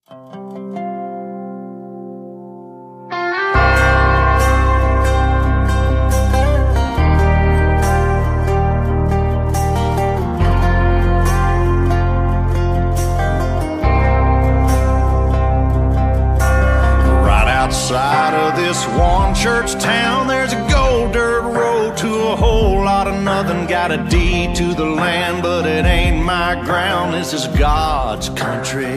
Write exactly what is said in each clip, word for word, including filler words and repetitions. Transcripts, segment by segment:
Outside of this one church town, there's a gold dirt road to a whole lot of nothing. Got a deed to the land, but it ain't my ground. This is God's country.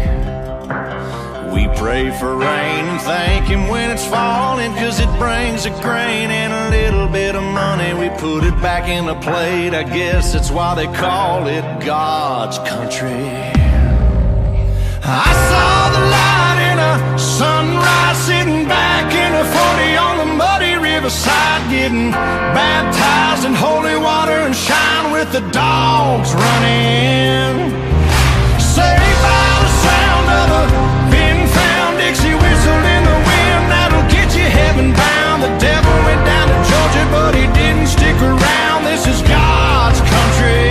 We pray for rain and thank Him when it's falling, 'cause it brings a grain and a little bit of money. We put it back in the plate, I guess that's why they call it God's country. I saw the light in a sunrise, sitting back in a forty on the muddy riverside, getting baptized in holy water and shine with the dogs running. Saved by the sound of a pin-found Dixie whistle in the wind, that'll get you heaven bound. The devil went down to Georgia, but he didn't stick around. This is God's country.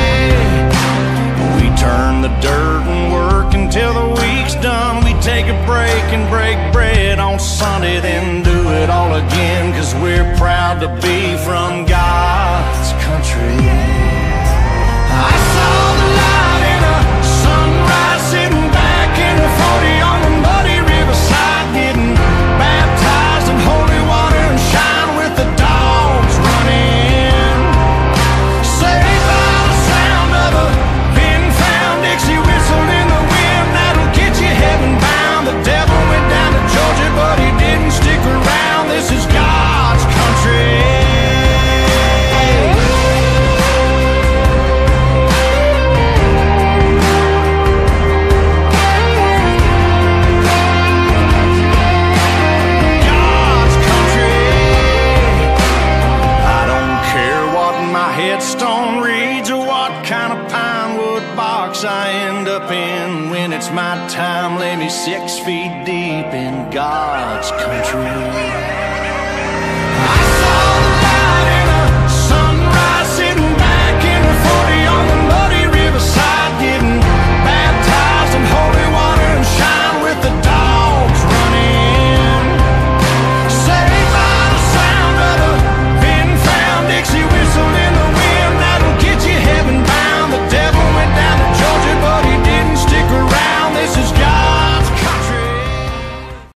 We turn the dirt and work until the week's done. We take a break and break bread on Sunday, then do it all again, 'cause we're proud to be from God's country. I saw the light in a sunrise, sitting back in a forty on the muddy riverside, getting baptized in holy water and shine with the dogs running. Saved by the sound of a pin-found Dixie whistle in the wind, that'll get you heaven bound. The devil went down to Georgia, but he didn't stick around. This is God's country. God's country. I don't care what my headstone reads or what kind of pine wood box I end up in. When it's my time, lay me six feet deep in God's country. I